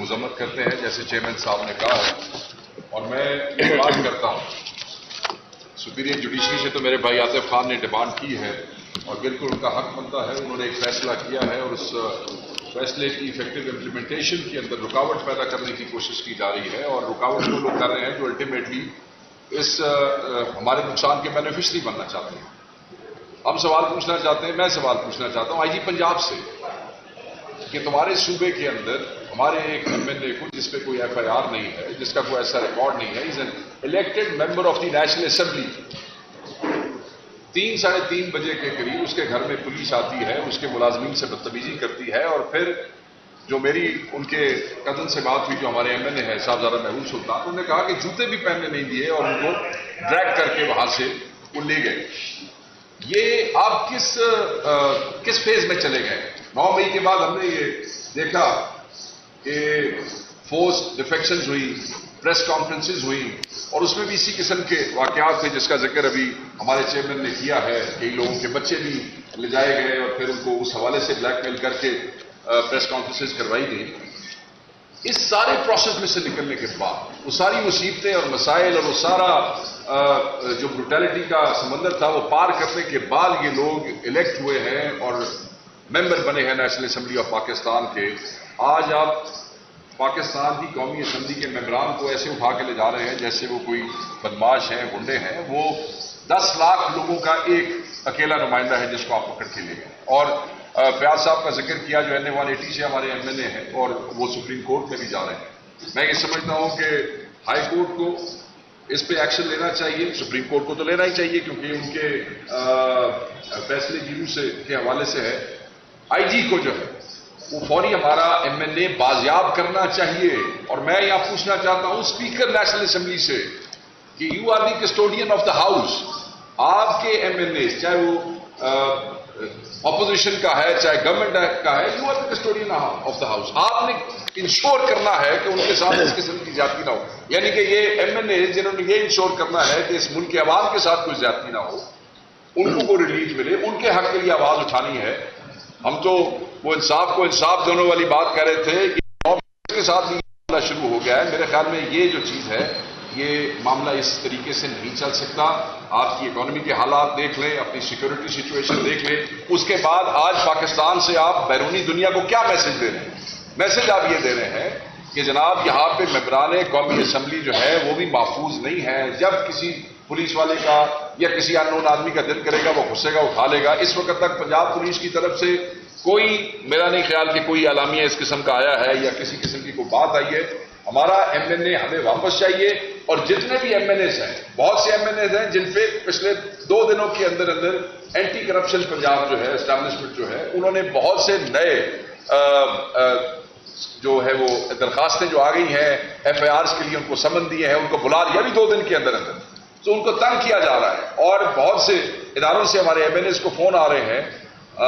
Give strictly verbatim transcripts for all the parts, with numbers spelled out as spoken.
مذمت کرتے ہیں جیسے چیئرمین صاحب نے کہا ہے، اور میں ڈیمانڈ کرتا ہوں سپیریئر جوڈیشری سے تو میرے بھائی آصف خان نے ڈیمانڈ کی ہے اور بالکل ان کا حق بنتا ہے. انہوں نے ایک فیصلہ کیا ہے اور اس فیصلے کی افیکٹو امپلیمنٹیشن کے اندر رکاوٹ پیدا کرنے کی کوشش کی جا رہی ہے، اور رکاوٹ وہ لوگ کر رہے ہیں جو الٹیمیٹلی اس ہمارے نقصان کے بینیفیشری بننا چاہتے ہیں. ہم سوال پوچھنا چاہتے ہیں، میں سوال پوچھنا چاہتا ہوں آئی جی پنجاب سے کہ تمہارے صوبے کے اندر ہمارے ایک ایم ایل اے کو جس پہ کوئی ایف آئی آر نہیں ہے، جس کا کوئی ایسا ریکارڈ نہیں ہے، as an elected member of the national assembly, تین ساڑھے تین بجے کے قریب اس کے گھر میں پولیس آتی ہے، اس کے ملازمین سے بدتمیزی کرتی ہے، اور پھر جو میری ان کے کزن سے بات ہوئی جو ہمارے ایم ایل اے ہے صاحبزادہ محبوب سلطان، انہوں نے کہا کہ جوتے بھی پہننے نہیں دیے اور ان کو ڈریگ کر کے وہاں سے وہ لے گئے. یہ آپ کس کس فیز میں چلے گئے؟ نو مئی کے بعد ہم نے یہ دیکھا کہ فورس ڈیفیکشنز ہوئی، پریس کانفرنسز ہوئی، اور اس میں بھی اسی قسم کے واقعات تھے جس کا ذکر ابھی ہمارے چیئرمین نے کیا ہے. کئی لوگوں کے بچے بھی لے جائے گئے اور پھر ان کو اس حوالے سے بلیک میل کر کے پریس کانفرنسز کروائی گئی. اس سارے پروسیس میں سے نکلنے کے بعد وہ ساری مصیبتیں اور مسائل اور وہ سارا جو بروٹیلٹی کا سمندر تھا وہ پار کرنے کے بعد یہ لوگ الیکٹ ہوئے ہیں اور ممبر بنے ہیں نیشنل اسمبلی آف پاکستان کے. آج آپ پاکستان کی قومی اسمبلی کے ممبران کو ایسے اٹھا کے لے جا رہے ہیں جیسے وہ کوئی بدماش ہیں، گنڈے ہیں. وہ دس لاکھ لوگوں کا ایک اکیلا نمائندہ ہے جس کو آپ پکڑ کے لے گئے. اور فیاض صاحب کا ذکر کیا جو این اے ون ایٹی سے ہمارے ایم ایل اے ہیں اور وہ سپریم کورٹ میں بھی جا رہے ہیں. میں یہ سمجھتا ہوں کہ ہائی کورٹ کو اس پہ ایکشن لینا چاہیے، سپریم کورٹ کو تو لینا ہی چاہیے کیونکہ ان کے فیصلے گیرو سے کے حوالے سے ہے. آئی جی کو جو ہے وہ فوری ہمارا ایم ایل اے بازیاب کرنا چاہیے. اور میں یہاں پوچھنا چاہتا ہوں اسپیکر نیشنل اسمبلی سے کہ you are the custodian of the house. آپ کے ایم ایل اے چاہے وہ اپوزیشن کا ہے چاہے گورنمنٹ کا ہے، you are the custodian of the house. آپ نے انشور کرنا ہے کہ ان کے ساتھ اس قسم کی زیادتی نہ ہو. یعنی کہ یہ ایم ایل اے جنہوں نے یہ انشور کرنا ہے کہ اس ملک کے عوام کے ساتھ کوئی زیادتی نہ ہو، ان کو کوئی ریلیف ملے، ان کے حق کے لیے آواز اٹھانی ہے. ہم تو وہ انصاف کو انصاف دونوں والی بات کہہ رہے تھے کہ کے ساتھ بھی معاملہ شروع ہو گیا ہے. میرے خیال میں یہ جو چیز ہے یہ معاملہ اس طریقے سے نہیں چل سکتا. آپ کی اکانومی کے حالات دیکھ لیں، اپنی سیکورٹی سچویشن دیکھ لیں. اس کے بعد آج پاکستان سے آپ بیرونی دنیا کو کیا میسج دے رہے ہیں؟ میسج آپ یہ دے رہے ہیں کہ جناب یہاں پہ ممبران قومی اسمبلی جو ہے وہ بھی محفوظ نہیں ہے. جب کسی پولیس والے کا یا کسی ان نون آدمی کا دل کرے گا وہ گھسے گا، اٹھا لے گا. اس وقت تک پنجاب پولیس کی طرف سے کوئی میرا نہیں خیال کہ کوئی اعلامیہ اس قسم کا آیا ہے یا کسی قسم کی کوئی بات آئی ہے. ہمارا ایم ایل اے ہمیں واپس چاہیے. اور جتنے بھی ایم ایل ایز ہیں، بہت سے ایم ایل ایز ہیں جن پہ پچھلے دو دنوں کے اندر اندر اینٹی کرپشن پنجاب جو ہے اسٹیبلشمنٹ جو ہے انہوں نے بہت سے نئے آ, آ, جو ہے وہ درخواستیں جو آ گئی ہیں ایف آئی آرز کے لیے ان کو سمن دیے ہیں، ان کو بلا لیا بھی دو دن کے اندر اندر. تو ان کو تنگ کیا جا رہا ہے اور بہت سے اداروں سے ہمارے ایم ایل ایز کو فون آ رہے ہیں. آ,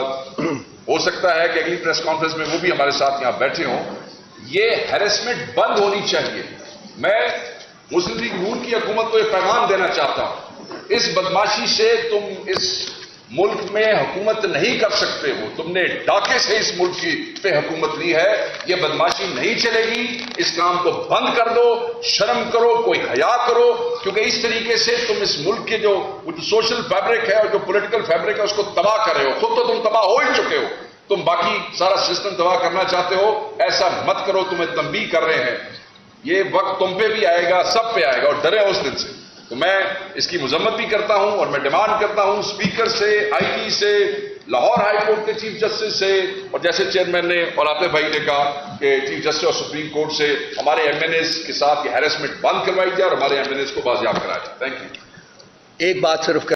ہو سکتا ہے کہ اگلی پریس کانفرنس میں وہ بھی ہمارے ساتھ یہاں بیٹھے ہوں. یہ ہیرسمنٹ بند ہونی چاہیے. میں مسلم لیگ نون کی حکومت کو یہ پیغام دینا چاہتا ہوں، اس بدماشی سے تم اس ملک میں حکومت نہیں کر سکتے ہو. تم نے ڈاکے سے اس ملک کی پہ حکومت لی ہے. یہ بدماشی نہیں چلے گی. اس کام کو بند کر دو، شرم کرو، کوئی حیا کرو، کیونکہ اس طریقے سے تم اس ملک کے جو سوشل فیبرک ہے اور جو پولیٹیکل فیبرک ہے اس کو تباہ کر رہے ہو. خود تو تم تباہ ہو ہی چکے ہو، تم باقی سارا سسٹم تباہ کرنا چاہتے ہو. ایسا مت کرو. تمہیں تنبیہ کر رہے ہیں. یہ وقت تم پہ بھی آئے گا، سب پہ آئے گا، اور ڈرے اس دن سے. تو میں اس کی مذمت بھی کرتا ہوں اور میں ڈیمانڈ کرتا ہوں اسپیکر سے، آئی جی سے، لاہور ہائی کورٹ کے چیف جسٹس سے، اور جیسے چیئرمین نے اور آصف بھائی نے کہا کہ چیف جسٹس اور سپریم کورٹ سے ہمارے ایم این ایز کے ساتھ یہ ہیرسمنٹ بند کروائی جائے اور ہمارے ایم این ایز کو بازیاب کرایا جائے. Thank you. ایک بات صرف